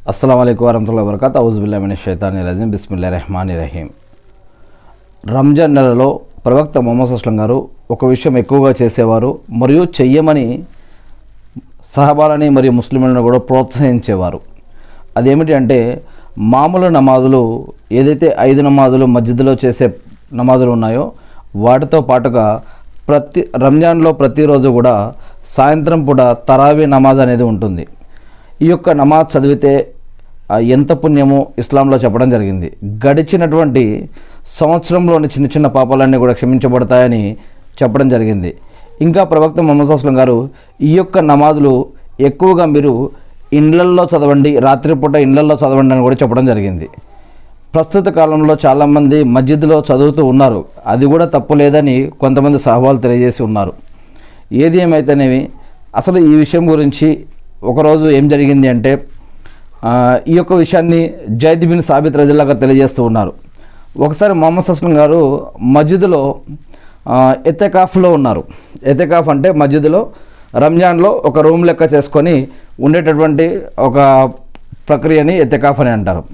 అస్సలాము అలైకుం వరహ్మతుల్లాహి వబరకాతుహు. ఔజు బిల్లాహి మినష్ షైతానిర్ రజీం. బిస్మిల్లాహిర్ రహ్మానిర్ రహీం. రంజాన్ నెలలో ప్రవక్త ముహమ్మద్ సల్లల్లాహు అలైహి వసల్లం గారు ఒక విషయం ఎక్కువగా చేసేవారు మరియు చెయ్యమని సహాబాలని మరియు ముస్లింలను కూడా ప్రోత్సహించేవారు. అదేమిటి అంటే మామూలు నమాజులు ఏదైతే 5 నమాజులు మస్జిద్లో చేసే నమాజులు ఉన్నాయో వాటితో పాటుగా రంజాన్లో ప్రతిరోజు కూడా సాయంత్రం పూట తరావీ నమాజ్ అనేది ఉంటుంది. ఈ యొక్క నమాజ్ చదివితే ఎంత పుణ్యమో ఇస్లాంలో చెప్పడం జరిగింది. గడిచినటువంటి సంవత్సరంలోని చిన్న చిన్న పాపాలన్నీ కూడా క్షమించబడతాయని చెప్పడం జరిగింది. ఇంకా ప్రవక్త ముహమ్మద్ సల్లల్లాహు అలైహి వసల్లం గారు ఈ యొక్క నమాజులు ఎక్కువగా మీరు ఇండ్లల్లో చదవండి, రాత్రిపూట ఇండ్లల్లో చదవండి అని కూడా చెప్పడం జరిగింది. ప్రస్తుత కాలంలో చాలామంది మస్జిద్లో చదువుతూ ఉన్నారు, అది కూడా తప్పు లేదని కొంతమంది సహవాలు తెలియజేసి ఉన్నారు. ఏది ఏమైతేనేవి అసలు ఈ విషయం గురించి ఒకరోజు ఏం జరిగింది అంటే ఈ యొక్క విషయాన్ని జైద్ బిన్ సాబిత్ రజల్లాహు గారు తెలియజేస్తూ ఉన్నారు. ఒకసారి ముహమ్మద్ సల్లల్లాహు అలైహి వసల్లం గారు మస్జిద్లో ఎతెకాఫ్లో ఉన్నారు. ఎతెకాఫ్ అంటే మస్జిద్లో రంజాన్లో ఒక రూమ్ లెక్క చేసుకొని ఉండేటటువంటి ఒక ప్రక్రియని ఎతెకాఫ్ అని అంటారు.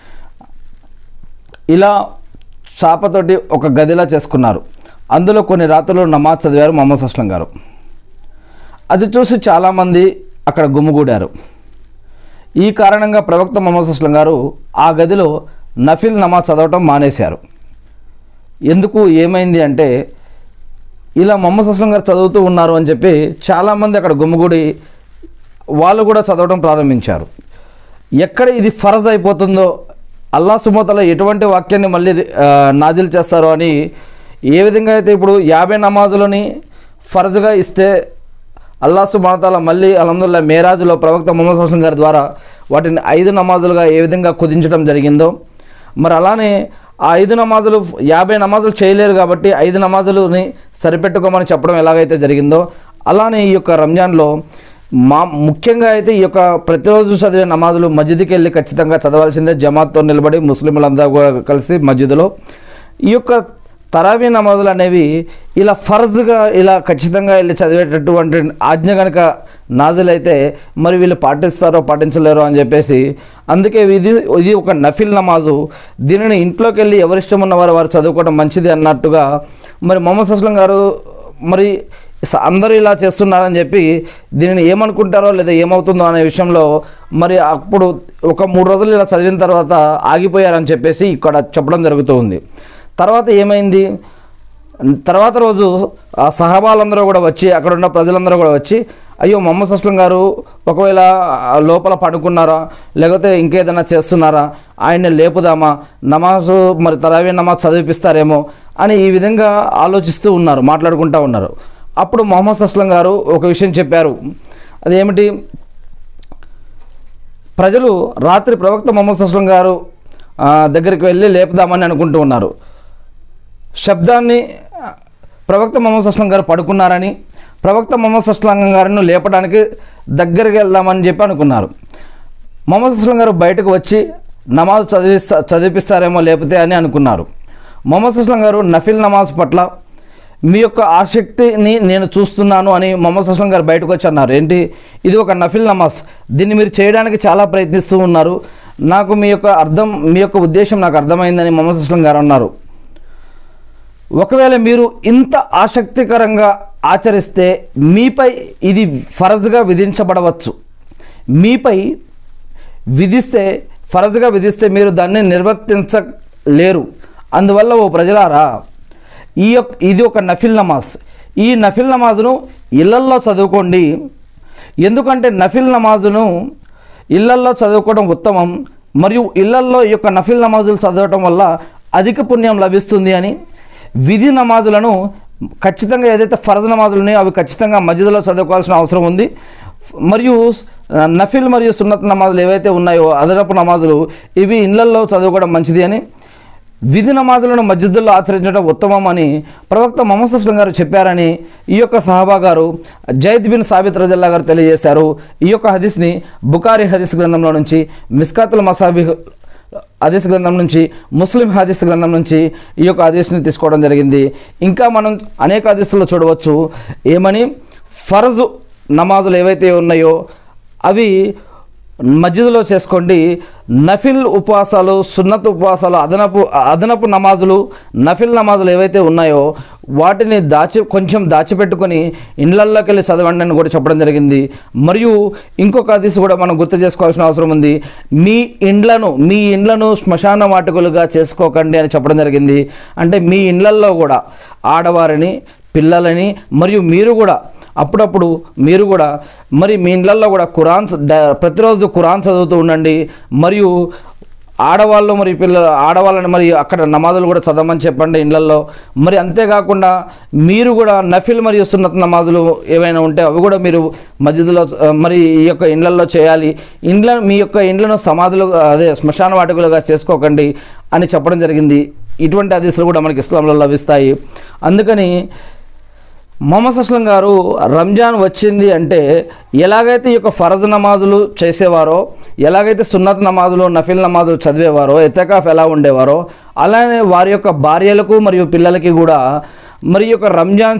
ఇలా చాపతోటి ఒక గదిలా చేసుకున్నారు. అందులో కొన్ని రాత్రులు నమాజ్ చదివారు ముహమ్మద్ సల్లల్లాహు అలైహి వసల్లం గారు. అది చూసి చాలామంది అక్కడ గుమిగూడారు. ఈ కారణంగా ప్రవక్త ముహమ్మద్ సల్లల్లాహు అలైహి వసల్లం గారు ఆ గదిలో నఫిల్ నమాజ్ చదవటం మానేశారు. ఎందుకు ఏమైంది అంటే ఇలా ముహమ్మద్ సల్లల్లాహు అలైహి వసల్లం గారు చదువుతూ ఉన్నారు అని చెప్పి చాలామంది అక్కడ గుమిగూడి వాళ్ళు కూడా చదవడం ప్రారంభించారు. ఎక్కడ ఇది ఫరజ్ అయిపోతుందో, అల్లాహ్ సుబ్హానహు వ తఆలా ఎటువంటి వాక్యాన్ని మళ్ళీ నాజిల్ చేస్తారో అని, ఏ విధంగా అయితే ఇప్పుడు 50 నమాజులని ఫరజ్గా ఇస్తే అల్లాహ్ సుబ్హానహు వ తఆలా మళ్ళీ అల్హమ్దులిల్లాహ్ మేరాజ్లో ప్రవక్త ముహమ్మద్ సల్లల్లాహు అలైహి వసల్లం గారి ద్వారా వాటిని 5 నమాజులుగా ఏ విధంగా కుదించడం జరిగిందో, మరి అలానే ఆ 5 నమాజులు 50 నమాజులు చేయలేరు కాబట్టి 5 నమాజులని సరిపెట్టుకోమని చెప్పడం ఎలాగైతే జరిగిందో, అలానే ఈ యొక్క రంజాన్లో ముఖ్యంగా అయితే ఈ యొక్క ప్రతిరోజు చదివే నమాజులు మస్జిద్కి వెళ్ళి ఖచ్చితంగా చదవాల్సిందే. జమాత్తో నిలబడి ముస్లింలందరూ కూడా కలిసి మస్జిద్లో ఈ యొక్క తరావీ నమాజులు అనేవి ఇలా ఫర్జ్గా ఇలా ఖచ్చితంగా వెళ్ళి చదివేటటువంటి ఆజ్ఞ కనుక నాజిలైతే మరి వీళ్ళు పాటిస్తారో పాటించలేరో అని చెప్పేసి, అందుకే ఇది ఒక నఫిల్ నమాజు, దీనిని ఇంట్లోకి వెళ్ళి ఎవరిష్టం ఉన్నవారు వారు చదువుకోవడం మంచిది అన్నట్టుగా మరి ముహమ్మద్ సల్లల్లాహు అలైహి వసల్లం గారు మరి అందరూ ఇలా చేస్తున్నారని చెప్పి దీనిని ఏమనుకుంటారో లేదా ఏమవుతుందో అనే విషయంలో మరి అప్పుడు ఒక 3 రోజులు ఇలా చదివిన తర్వాత ఆగిపోయారని చెప్పేసి ఇక్కడ చెప్పడం జరుగుతూ ఉంది. తర్వాత ఏమైంది, తర్వాత రోజు ఆ సహాబాలందరూ కూడా వచ్చి, అక్కడ ఉన్న ప్రజలందరూ కూడా వచ్చి, అయ్యో ముహమ్మద్ సల్లల్లాహు అలైహి వసల్లం గారు ఒకవేళ లోపల పడుకున్నారా లేకపోతే ఇంకేదైనా చేస్తున్నారా, ఆయన్ని లేపుదామా, నమాజు మరి తరావీ నమాజ్ చదివిపిస్తారేమో అని ఈ విధంగా ఆలోచిస్తూ ఉన్నారు, మాట్లాడుకుంటూ ఉన్నారు. అప్పుడు ముహమ్మద్ సల్లల్లాహు అలైహి వసల్లం గారు ఒక విషయం చెప్పారు. అదేమిటి, ప్రజలు రాత్రి ప్రవక్త ముహమ్మద్ సల్లల్లాహు అలైహి వసల్లం గారు దగ్గరికి వెళ్ళి లేపుదామని అనుకుంటూ ఉన్నారు. శబ్దాన్ని ప్రవక్త ముహమ్మద్ సల్లల్లాహు అలైహి వసల్లం గారు పడుకున్నారని, ప్రవక్త ముహమ్మద్ సల్లల్లాహు అలైహి వసల్లం గారిని లేపడానికి దగ్గరికి వెళ్దామని చెప్పి అనుకున్నారు. ముహమ్మద్ సల్లల్లాహు అలైహి వసల్లం గారు బయటకు వచ్చి నమాజ్ చదివిపిస్తారేమో లేపితే అని అనుకున్నారు. ముహమ్మద్ సల్లల్లాహు అలైహి వసల్లం గారు నఫిల్ నమాజ్ పట్ల మీ యొక్క ఆసక్తిని నేను చూస్తున్నాను అని ముహమ్మద్ సల్లల్లాహు అలైహి వసల్లం గారు బయటకు వచ్చి అన్నారు. ఏంటి, ఇది ఒక నఫిల్ నమాజ్, దీన్ని మీరు చేయడానికి చాలా ప్రయత్నిస్తూ ఉన్నారు, నాకు మీ యొక్క ఉద్దేశం నాకు అర్థమైందని ముహమ్మద్ సల్లల్లాహు అలైహి వసల్లం గారు అన్నారు. ఒకవేళ మీరు ఇంత ఆసక్తికరంగా ఆచరిస్తే మీపై ఇది ఫరజ్గా విధించబడవచ్చు, మీపై ఫరజ్గా విధిస్తే మీరు దాన్ని నిర్వర్తించలేరు. అందువల్ల ఓ ప్రజలారా, ఇది ఒక నఫిల్ నమాజ్, ఈ నఫిల్ నమాజును ఇళ్లల్లో చదువుకోండి. ఎందుకంటే నఫిల్ నమాజును ఇళ్లల్లో చదువుకోవడం ఉత్తమం, మరియు ఇళ్లల్లో ఈ యొక్క నఫిల్ నమాజులు చదవటం వల్ల అధిక పుణ్యం లభిస్తుంది అని, విధి నమాజులను ఖచ్చితంగా ఏదైతే ఫరజ్ నమాజులు ఉన్నాయో అవి ఖచ్చితంగా మస్జిద్లో చదువుకోవాల్సిన అవసరం ఉంది, మరియు నఫిల్ మరియు సున్నత్ నమాజులు ఏవైతే ఉన్నాయో అదనపు నమాజులు ఇవి ఇళ్లల్లో చదువుకోవడం మంచిది అని, విధి నమాజులను మస్జిద్లో ఆచరించడం ఉత్తమం అని ప్రవక్త ముహమ్మద్ సల్లల్లాహు అలైహి వసల్లం గారు చెప్పారని ఈ యొక్క సహాబా గారు జైద్ బిన్ సాబిత్ రజల్లాహు గారు తెలియజేశారు. ఈ యొక్క హదీస్ని బుఖారీ హదీస్ గ్రంథంలో నుంచి, మిస్కాతుల్ మసాబిహ్ హదీస్ గ్రంథం నుంచి, ముస్లిం హదీస్ గ్రంథం నుంచి ఈ యొక్క హదీస్ని తీసుకోవడం జరిగింది. ఇంకా మనం అనేక హదీసుల్లో చూడవచ్చు ఏమని, ఫర్జు నమాజులు ఏవైతే ఉన్నాయో అవి మస్జిద్లో చేసుకోండి. నఫిల్ ఉపవాసాలు, సున్నత్ ఉపవాసాలు, అదనపు నమాజులు, నఫిల్ నమాజులు ఏవైతే ఉన్నాయో వాటిని కొంచెం దాచిపెట్టుకొని ఇండ్లల్లోకి వెళ్ళి చదవండి అని కూడా చెప్పడం జరిగింది. మరియు ఇంకొక హదీస్ కూడా మనం గుర్తు చేసుకోవాల్సిన అవసరం ఉంది. మీ ఇండ్లను శ్మశాన వాటికలుగా చేసుకోకండి అని చెప్పడం జరిగింది. అంటే మీ ఇండ్లల్లో కూడా ఆడవారిని, పిల్లలని మరియు మీరు కూడా అప్పుడప్పుడు మరి మీ ఇళ్ళల్లో కూడా ప్రతిరోజు ఖురాన్ చదువుతూ ఉండండి. మరియు ఆడవాళ్ళు మరి ఆడవాళ్ళని మరి అక్కడ నమాజులు కూడా చదవమని చెప్పండి ఇళ్ళల్లో. మరి అంతేకాకుండా మీరు కూడా నఫిల్ మరియు సున్నత్ నమాజులు ఏవైనా ఉంటే అవి కూడా మీరు మస్జిద్లో మరి ఈ యొక్క ఇండ్లల్లో చేయాలి. మీ యొక్క ఇండ్లను శ్మశాన వాటికలుగా చేసుకోకండి అని చెప్పడం జరిగింది. ఇటువంటి హదీసులు కూడా మనకి ఇస్లాంలో లభిస్తాయి. అందుకని మొహమ్మద్ అస్లం గారు రంజాన్ వచ్చింది అంటే ఎలాగైతే ఈ యొక్క ఫరజ్ నమాజులు చేసేవారో, ఎలాగైతే సున్నత్ నమాజులు, నఫిల్ నమాజులు చదివేవారో, ఎతకాఫ్ ఎలా ఉండేవారో, అలానే వారి యొక్క భార్యలకు మరియు పిల్లలకి కూడా మరి యొక్క రంజాన్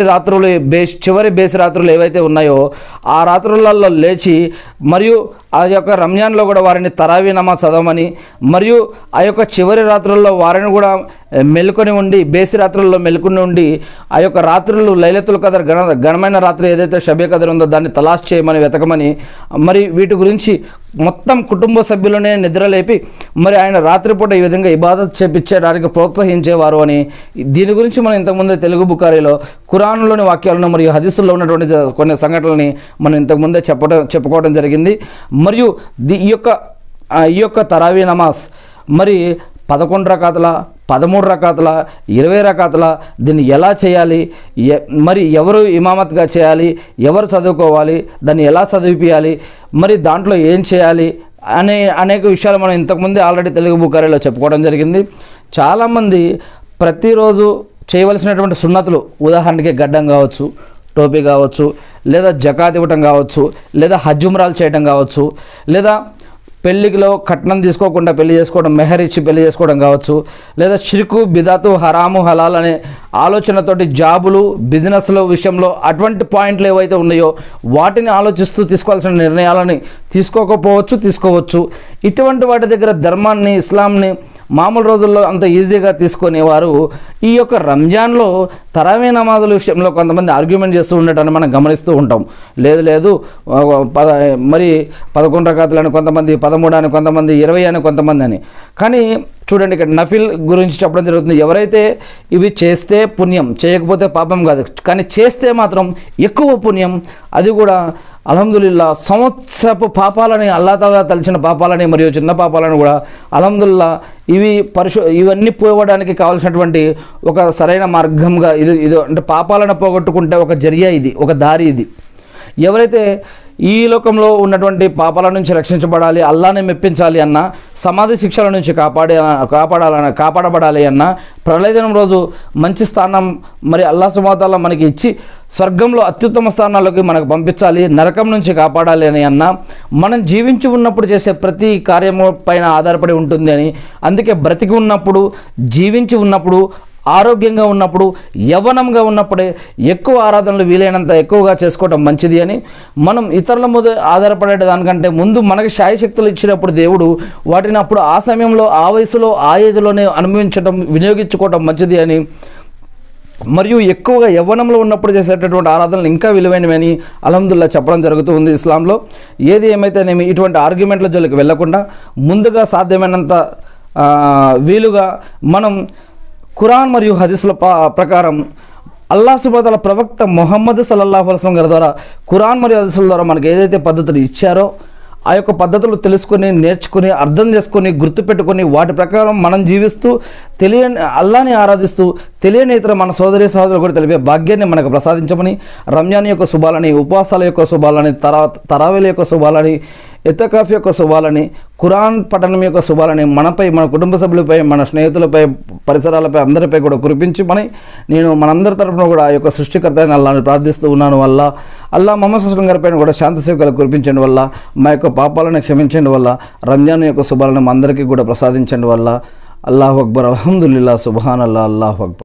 చివరి బేసి రాత్రులు ఏవైతే ఉన్నాయో ఆ రాత్రులలో లేచి మరియు ఆ యొక్క రంజాన్లో కూడా వారిని తరావీ నమాజ్ చదవమని, మరియు ఆ యొక్క చివరి రాత్రుల్లో వారిని కూడా మెలుకొని ఉండి, బేసి రాత్రుల్లో మెలుకొని ఉండి ఆ యొక్క రాత్రులు లైలతుల్ ఖదర్ ఘనమైన రాత్రి ఏదైతే షబే ఖదర్ ఉందో దాన్ని తలాష్ చేయమని, వెతకమని, మరి వీటి గురించి మొత్తం కుటుంబ సభ్యులనే నిద్రలేపి మరి ఆయన రాత్రిపూట ఈ విధంగా ఇబాదత్ చేపించడానికి ప్రోత్సహించేవారు అని దీని గురించి మనం ఇంతకుముందే తెలుగు బుఖారీలో ఖురాన్లోని వాక్యాలను మరియు హదీసుల్లో ఉన్నటువంటి కొన్ని సంఘటనలని మనం ఇంతకుముందే చెప్పుకోవడం జరిగింది. మరియు ఈ యొక్క తరావీ నమాజ్ మరి 11 రకాతుల, 13 రకాతుల, 20 రకాతుల, దీన్ని ఎలా చేయాలి, మరి ఎవరు ఇమామత్గా చేయాలి, ఎవరు చదువుకోవాలి, దాన్ని ఎలా చదివిపియాలి, మరి దాంట్లో ఏం చేయాలి అనేక విషయాలు మనం ఇంతకుముందే ఆల్రెడీ తెలుగు బుఖారీలో చెప్పుకోవడం జరిగింది. చాలామంది ప్రతిరోజు చేయవలసినటువంటి సున్నతులు, ఉదాహరణకి గడ్డం కావచ్చు, టోపీ కావచ్చు, లేదా జకాత్ ఇవ్వటం కావచ్చు, లేదా హజ్ ఉమ్రాలు చేయడం కావచ్చు, లేదా పెళ్ళిలో కట్నం తీసుకోకుండా పెళ్లి చేసుకోవడం, మెహర్ ఇచ్చి పెళ్లి చేసుకోవడం కావచ్చు, లేదా షిర్కు, బిదాతు, హరాము, హలాల్ అనే ఆలోచనతోటి జాబులు, బిజినెస్ల విషయంలో అటువంటి పాయింట్లు ఏవైతే ఉన్నాయో వాటిని ఆలోచిస్తూ తీసుకోవాల్సిన నిర్ణయాలని తీసుకోవచ్చు. ఇటువంటి వాటి దగ్గర ధర్మాన్ని, ఇస్లాంని మామూలు రోజుల్లో అంత ఈజీగా తీసుకునేవారు ఈ యొక్క రంజాన్లో తరావీ నమాజుల విషయంలో కొంతమంది ఆర్గ్యుమెంట్ చేస్తూ ఉండటాన్ని మనం గమనిస్తూ ఉంటాం. లేదు మరి 11 రకాతులని కొంతమంది, 13 అని కొంతమంది, 20 అని కొంతమంది అని. కానీ చూడండి, ఇక్కడ నఫిల్ గురించి చెప్పడం జరుగుతుంది. ఎవరైతే ఇవి చేస్తే పుణ్యం, చేయకపోతే పాపం కాదు, కానీ చేస్తే మాత్రం ఎక్కువ పుణ్యం. అది కూడా అల్హమ్దులిల్లా సంవత్సరపు పాపాలని, అల్లా తాలా తలిచిన పాపాలని మరియు చిన్న పాపాలను కూడా అల్హమ్దుల్లా ఇవన్నీ పోవడానికి కావాల్సినటువంటి ఒక సరైన మార్గంగా ఇది అంటే పాపాలను పోగొట్టుకుంటే ఒక జరియా, ఇది ఒక దారి. ఇది ఎవరైతే ఈ లోకంలో ఉన్నటువంటి పాపాల నుంచి రక్షించబడాలి, అల్లాని మెప్పించాలి అన్న, సమాధి శిక్షల నుంచి కాపాడబడాలి అన్న, ప్రళయదినం రోజు మంచి స్థానం మరి అల్లా సుబ్హానహు వ తఆలా మనకి ఇచ్చి స్వర్గంలో అత్యుత్తమ స్థానాల్లోకి మనకు పంపించాలి, నరకం నుంచి కాపాడాలి అని అన్న, మనం జీవించి ఉన్నప్పుడు చేసే ప్రతి కార్యము పైన ఆధారపడి ఉంటుంది అని. అందుకే బ్రతికి ఉన్నప్పుడు, జీవించి ఉన్నప్పుడు, ఆరోగ్యంగా ఉన్నప్పుడు, యవ్వనంగా ఉన్నప్పుడే ఎక్కువ ఆరాధనలు వీలైనంత ఎక్కువగా చేసుకోవడం మంచిది అని, మనం ఇతరుల మీద ఆధారపడే దానికంటే ముందు మనకి శాయశక్తులు ఇచ్చినప్పుడు దేవుడు వాటిని అప్పుడు ఆ సమయంలో, ఆ వయసులో, ఆ ఏజ్లోనే వినియోగించుకోవడం మంచిది అని, మరియు ఎక్కువగా యవ్వనంలో ఉన్నప్పుడు చేసేటటువంటి ఆరాధనలు ఇంకా విలువైనవని అల్హమ్దుల్లా చెప్పడం జరుగుతూ ఉంది ఇస్లాంలో. ఏది ఏమైతేనేమి ఇటువంటి ఆర్గ్యుమెంట్ల జోలికి వెళ్లకుండా ముందుగా సాధ్యమైనంత వీలుగా మనం ఖురాన్ మరియు హదీసుల ప్రకారం అల్లాహ్ సుబ్హానహు వ తఆలా ప్రవక్త ముహమ్మద్ సల్లల్లాహు అలైహి వసల్లం గారి ద్వారా ఖురాన్ మరియు హదీసుల ద్వారా మనకు ఏదైతే పద్ధతులు ఇచ్చారో ఆ యొక్క పద్ధతులు తెలుసుకొని, నేర్చుకుని, అర్థం చేసుకొని, గుర్తుపెట్టుకొని వాటి ప్రకారం మనం జీవిస్తూ అల్లాని ఆరాధిస్తూ తెలియని ఇతర మన సోదరులు కూడా తెలిపే భాగ్యాన్ని మనకు ప్రసాదించమని, రంజాన్ యొక్క శుభాలని, ఉపవాసాల యొక్క శుభాలని, తరావీల యొక్క శుభాలని, ఎతకాఫ్ యొక్క శుభాలని, ఖురాన్ పఠనం యొక్క శుభాలని మనపై, మన కుటుంబ సభ్యులపై, మన స్నేహితులపై, పరిసరాలపై అందరిపై కూడా కురిపించమని నేను మనందరి తరపున కూడా ఆ యొక్క సృష్టికర్త అయిన అల్లాహ్ని ప్రార్థిస్తూ ఉన్నాను. అల్లాహ్ ముహమ్మద్ సల్లల్లాహు అలైహి వసల్లం గారిపైన కూడా శాంతి సేవలు కురిపించండి వల్ల, మా యొక్క పాపాలను క్షమించండి వల్ల, రంజాన్ యొక్క శుభాలను మా అందరికీ కూడా ప్రసాదించండి వల్ల. అల్లాహు అక్బర్, అల్హమ్దులిల్లాహ్, సుబ్హానల్లాహ్, అల్లాహు అక్బర్.